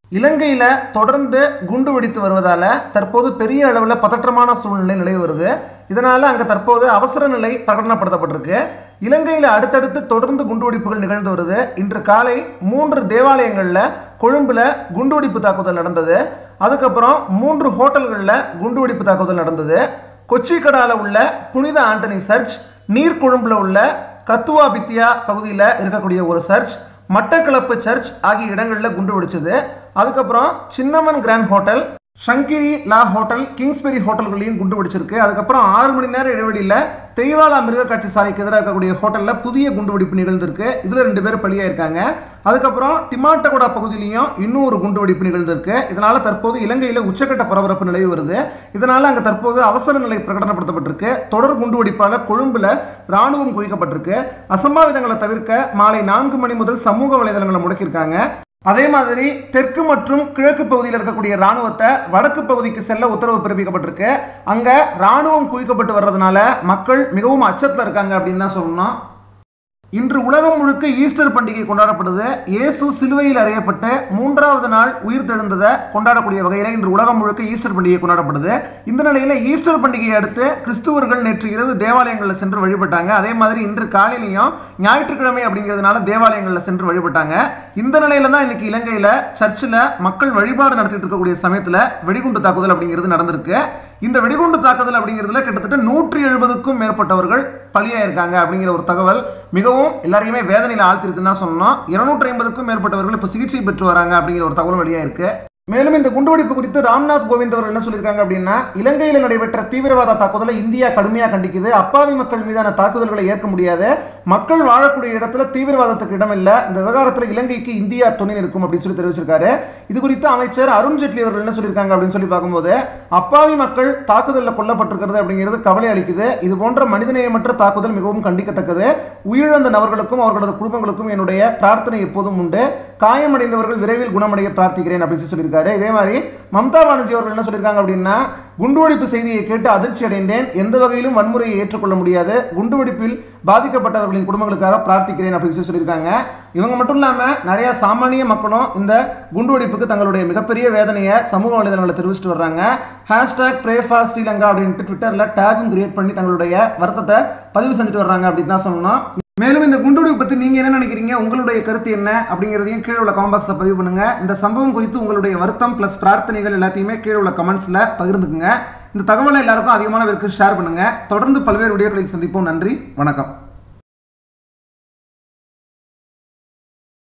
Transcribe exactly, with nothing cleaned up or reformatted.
இலங்கையில தொடர்ந்து குண்டு வெடித்து வருவதால தற்போது பெரிய அளவில் பதற்றமான சூழ்நிலை நிலவி வருது. இதனால அங்க தற்போது அவசர நிலை பிரகடனப்படுத்தப்பட்டிருக்கு. இலங்கையில் அடுத்தடுத்து தொடர்ந்து குண்டுவெடிப்புகள் நிகழ்ந்து வருது. இன்று காலை மூன்று தேவாலயங்கள்ல கொழும்புல குண்டுவெடிப்பு தாக்குதல் நடந்தது. அதுக்கப்புறம் மூன்று ஹோட்டல்களில் குண்டுவெடிப்பு தாக்குதல் நடந்தது. கொச்சிக்கடால உள்ள புனித ஆண்டனி சர்ச், நீர்கொழும்புல உள்ள கத்துவா பித்தியா பகுதியில் இருக்கக்கூடிய ஒரு சர்ச், மட்டக்களப்பு சர்ச் ஆகிய இடங்களில் குண்டு வெடிச்சது. அதுக்கப்புறம் cinnamon grand hotel, Shangri La hotel, Kingsbury ஹோட்டல்களையும் குண்டு வெடிச்சிருக்கு. அதுக்கப்புறம் ஆறு மணி நேரம் இடைவெளியில் தெய்வாலா மிருக காட்சி சாலைக்கு எதிராக இருக்கக்கூடிய ஹோட்டலில் புதிய குண்டு வெடிப்பு நிகழ்ந்திருக்கு. இதில் ரெண்டு பேர் பலியாயிருக்காங்க. அதுக்கப்புறம் டிமாட்டகோடா பகுதியிலையும் இன்னும் ஒரு குண்டு வெடிப்பு நிகழ்ந்திருக்கு. இதனால தற்போது இலங்கையில் உச்சக்கட்ட பரபரப்பு நிலவி வருது. இதனால அங்கே தற்போது அவசர நிலை பிரகடனப்படுத்தப்பட்டிருக்கு. தொடர் குண்டு வெடிப்பால் கொழும்புல ராணுவம் குவிக்கப்பட்டிருக்கு. அசம்பாவிதங்களை தவிர்க்க மாலை நான்கு மணி முதல் சமூக வலைதளங்களை முடக்கியிருக்காங்க. அதே மாதிரி தெற்கு மற்றும் கிழக்கு பகுதியில் இருக்கக்கூடிய ராணுவத்தை வடக்கு பகுதிக்கு செல்ல உத்தரவு பிறப்பிக்கப்பட்டிருக்கு. அங்க ராணுவம் குவிக்கப்பட்டு வர்றதுனால மக்கள் மிகவும் அச்சத்தில் இருக்காங்க அப்படின்னு தான் சொல்லணும். இன்று உலகம் முழுக்க ஈஸ்டர் பண்டிகை கொண்டாடப்படுது. இயேசு சிலுவையில் அறையப்பட்டு மூன்றாவது நாள் உயிர் தெழுந்ததை கொண்டாடக்கூடிய வகையில் இன்று உலகம் முழுக்க ஈஸ்டர் பண்டிகை கொண்டாடப்படுது. இந்த நிலையில் ஈஸ்டர் பண்டிகையை அடுத்து கிறிஸ்துவர்கள் நேற்று இரவு தேவாலயங்களில் சென்று வழிபட்டாங்க. அதே மாதிரி இன்று காலையிலையும் ஞாயிற்றுக்கிழமை அப்படிங்கிறதுனால தேவாலயங்களில் சென்று வழிபட்டாங்க. இந்த நிலையில தான் இன்னைக்கு இலங்கையில் சர்ச்சில் மக்கள் வழிபாடு நடத்திட்டு இருக்கக்கூடிய சமயத்தில் வெடிகுண்டு தாக்குதல் அப்படிங்கிறது நடந்திருக்கு. இந்த வெடிகுண்டு தாக்குதல் அப்படிங்கிறதுல கிட்டத்தட்ட நூற்றி எழுபதுக்கும் மேற்பட்டவர்கள் பலியாயிருக்காங்க அப்படிங்கிற ஒரு தகவல் மிகவும் எல்லாரையுமே வேதனையில் ஆழ்த்திருக்குன்னு தான் சொல்லணும். இருநூற்றி ஐம்பதுக்கும் மேற்பட்டவர்கள் இப்போ சிகிச்சை பெற்று வராங்க அப்படிங்கிற ஒரு தகவல் வெளியாயிருக்கு. மேலும் இந்த குண்டுவெடிப்பு குறித்து ராம்நாத் கோவிந்த் அவர்கள் என்ன சொல்லியிருக்காங்க அப்படின்னா, இலங்கையில் நடைபெற்ற தீவிரவாத தாக்குதலை இந்தியா கடுமையாக கண்டிக்குது. அப்பாவி மக்கள் மீதான தாக்குதல்களை ஏற்க முடியாது. மக்கள் வாழக்கூடிய இடத்துல தீவிரவாதத்துக்கு இடமில்லை. இந்த விவகாரத்தில் இலங்கைக்கு இந்தியா துணை நிற்கும் அப்படின்னு சொல்லி தெரிவிச்சிருக்காரு. இது குறித்து அமைச்சர் அருண் ஜேட்லி அவர்கள் என்ன சொல்லியிருக்காங்க அப்படின்னு சொல்லி பார்க்கும்போது, அப்பாவி மக்கள் தாக்குதலில் கொல்லப்பட்டிருக்கிறது அப்படிங்கிறது கவலை அளிக்குது. இது போன்ற மனிதநேயமற்ற தாக்குதல் மிகவும் கண்டிக்கத்தக்கது. உயிரிழந்த நபர்களுக்கும் அவர்களது குடும்பங்களுக்கும் என்னுடைய பிரார்த்தனை எப்போதும் உண்டு. காயமடைந்தவர்கள் விரைவில் குணமடைய பிரார்த்திக்கிறேன் அப்படின்னு சொல்லியிருக்காரு. இதே மாதிரி மம்தா பானர்ஜி அவர்கள் என்ன சொல்லியிருக்காங்க அப்படின்னா, குண்டுவெடிப்பு செய்தியை கேட்டு அதிர்ச்சி அடைந்தேன். எந்த வகையிலும் வன்முறையை ஏற்றுக்கொள்ள முடியாது. குண்டுவெடிப்பில் பாதிக்கப்பட்டவர்களின் குடும்பங்களுக்காக பிரார்த்திக்கிறேன் அப்படின்னு சொல்லி சொல்லியிருக்காங்க. இவங்க மட்டும் இல்லாமல் நிறைய சாமானிய மக்களும் இந்த குண்டுவெடிப்புக்கு தங்களுடைய மிகப்பெரிய வேதனையை சமூக வலைதளங்களில் தெரிவிச்சுட்டு வர்றாங்க. ஹேஷ்டாக் ப்ரே ஃபார் ஸ்ரீலங்கா அப்படின்ட்டு ட்விட்டரில் டேகும் கிரியேட் பண்ணி தங்களுடைய வருத்தத்தை பதிவு செஞ்சுட்டு வர்றாங்க அப்படின்னு தான் சொல்லணும். மேலும் இந்த குண்டுவெடிப்பு பற்றி நீங்கள் என்ன நினைக்கிறீங்க, உங்களுடைய கருத்து என்ன அப்படிங்கிறதையும் கீழே உள்ள கமெண்ட் பாக்ஸில் பதிவு பண்ணுங்க. இந்த சம்பவம் குறித்து உங்களுடைய வருத்தம் ப்ளஸ் பிரார்த்தனைகள் எல்லாத்தையுமே கீழே உள்ள கமெண்ட்ஸில் பகிர்ந்துக்குங்க. இந்த தகவலை எல்லாருக்கும் அதிகமான பேருக்கு ஷேர் பண்ணுங்க. தொடர்ந்து பல்வேறு வீடியோக்களை சந்திப்போம். நன்றி, வணக்கம்.